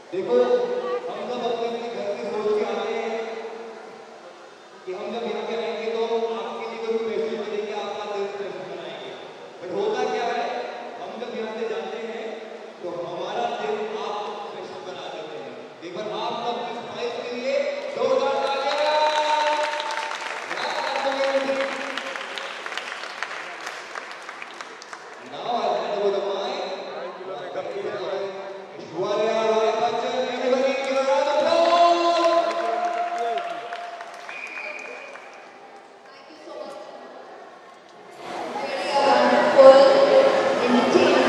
देखो हम सब अपने अपने घर से सोच के आते हैं कि हम जब यहाँ पे आएंगे तो आपके लिए कोई स्पेशल बनेंगे, आपका दिल स्पेशल बनाएंगे। बट होता क्या है, हम जब यहाँ से जाते हैं तो हमारा दिल आप स्पेशल बना देते हैं। एक बार आप सब स्माइल के लिए जोरदार तालियां। Now I'll hand over the mic. Aishwarya Rai Bachchan, everybody give a round of applause. Thank you so much. Very wonderful, entertaining.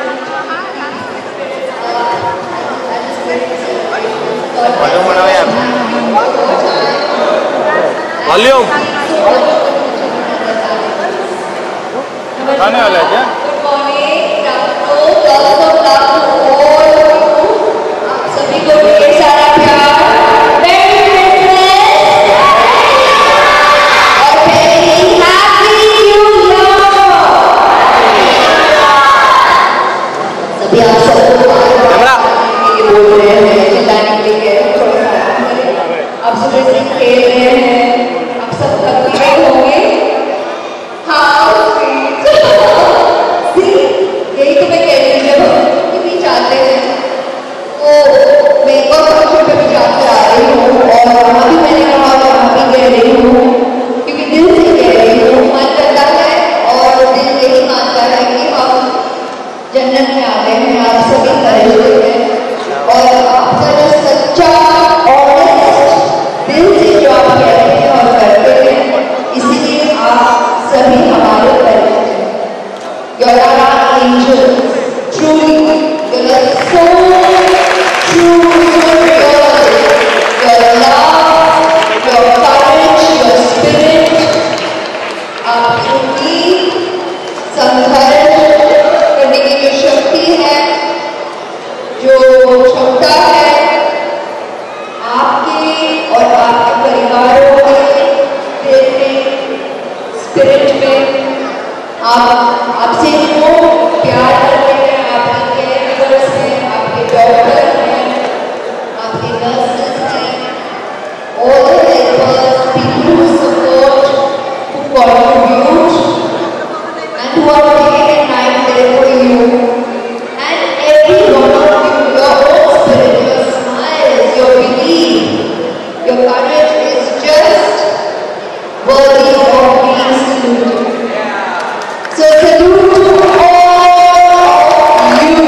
I just very volume खाने वाला है क्या? सभी को ढेर सारा प्यार, और very happy new year। सभी आप सबको ये बोल रहे हैं, चिल्लाने के लिए थोड़ा सा आप सुबह से खेल रहे हैं, आप सब थक गए होंगे। हाँ यही तो मैं कह रही हूँ, जब हम कहीं जाते हैं तो मैं एक और फंक्शन पे भी जाकर आ रही हूँ और वहाँ भी मैंने कहा वहाँ भी कह रही हूँ, क्योंकि दिल से कह रही हूँ, मन करता है और दिल यही मानता है कि हम जन्नत में आ गए हैं। आप सभी फरिश्ते हैं और आपका जो सच्चा ऑनेस्ट दिल से जो आप कहते हैं और करते हैं, इसीलिए आप सभी हमारे फरिश्ते हैं। You're our angels, truly. You're so true, you're real. Your love, your courage, your spirit. आपकी संघर्ष करने की जो शक्ति है, जो क्षमता है, आपके और आपके परिवारों के दिल में, स्पिरिट में, आपसे जो प्यार करते हैं, आपके केयरगिवर्स हैं, आपके डॉक्टर हैं, आपके नर्सेस हैं, all the helpers, people who support, who contribute, and who are day and night there for you, and every one of you, your own spirit, your smiles, your belief, your courage is just worthy of being saluted. So salute to all you.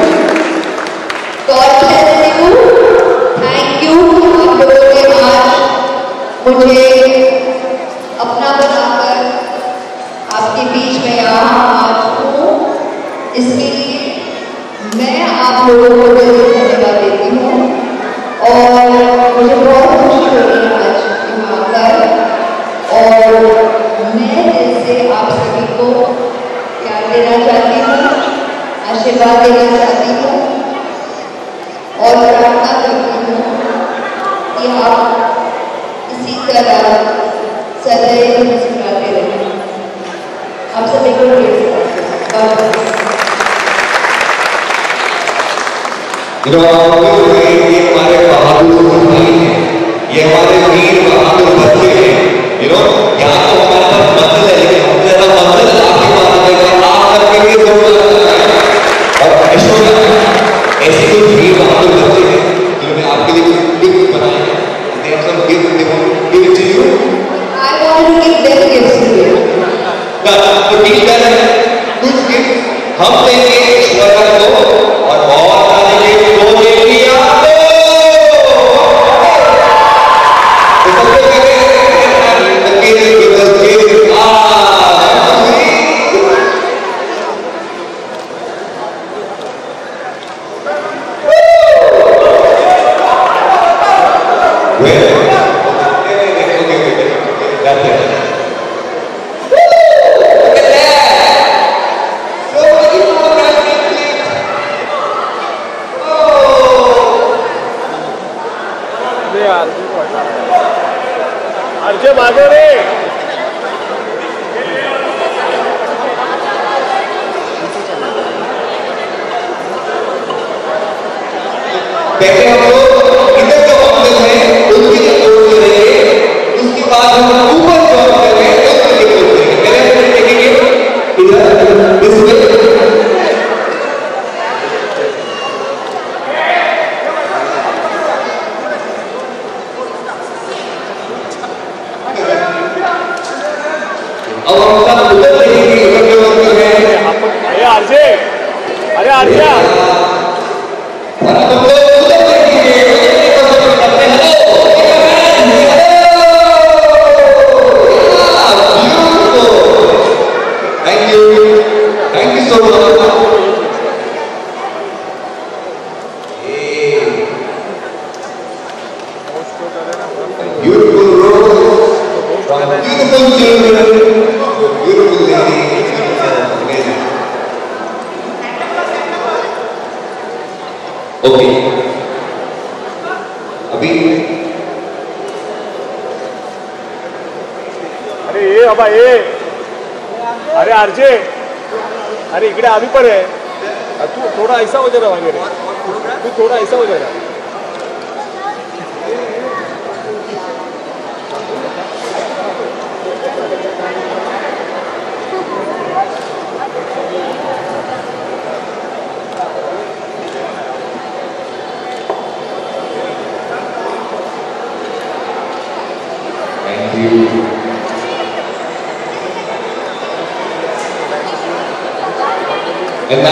God bless you. Thank you आप लोगों ने आज मुझे अपना बनाकर आपके बीच में यहाँ आज हूँ, इसके लिए मैं आप लोगों को दिल से धन्यवाद देती हूँ और मुझे बहुत खुशी हो रही है आज यहाँ आकर और मैं दिल से आप सभी को प्यार देना चाहती हूँ, आशीर्वाद देना चाहती हूँ और प्रार्थना करती हूँ कि आप इसी तरह सदैव मुस्कुराते रहें। आप सभी को ढेर सारा ये हमारे बहादुर भाई हैं, ये हमारे वीर बहादुर बच्चे हैं। यहाँ तो हमारे पास मंजिल है, लेकिन हमसे ज्यादा मंजिल आपके पास आएगा, आप सबके लिए जोरदार है। और ऐश्वर्या ऐसे कुछ वीर बहादुर बच्चे हैं जिन्होंने आपके लिए कुछ गिफ्ट बनाए हैं। They have some gifts they want to give it to you. I want to give them gifts to you. तो ठीक है, कुछ गिफ्ट हम देंगे ऐश्वर्या को और बहुत सारे गिफ्ट वो देंगी आपको। तो सबसे पहले अर्जुन आगे रे पहले हम लोग इधर जो मंजिल है उसकी अप्रोच करेंगे, उसके बाद हम ऊपर जॉब करेंगे उसकी अप्रोच करेंगे। पहले हम देखेंगे इधर दिस वे। अब हम सब उधर देखेंगे, उधर जो मंजिल है। अरे आरजे, अरे आरजा, और अब हम लोग उधर देखेंगे, Thank you so much. Beautiful rose, beautiful children, beautiful lady, amazing. Okay. अभी अरे ये बाबा ये, अरे आरजे, अरे इकडे आम्ही पण आहे, तू थोडा ऐसा हो जरा वगैरे, तू थोडा ऐसा हो जरा. thank you. And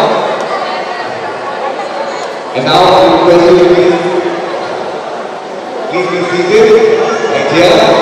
now I request you to please be seated right here.